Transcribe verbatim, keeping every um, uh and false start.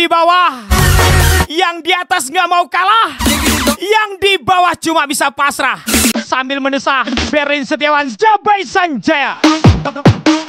bawah, yang di atas nggak mau kalah, yang di bawah cuma bisa pasrah. Sambil mendesah, Berin Setiawan Jabai Sanjaya.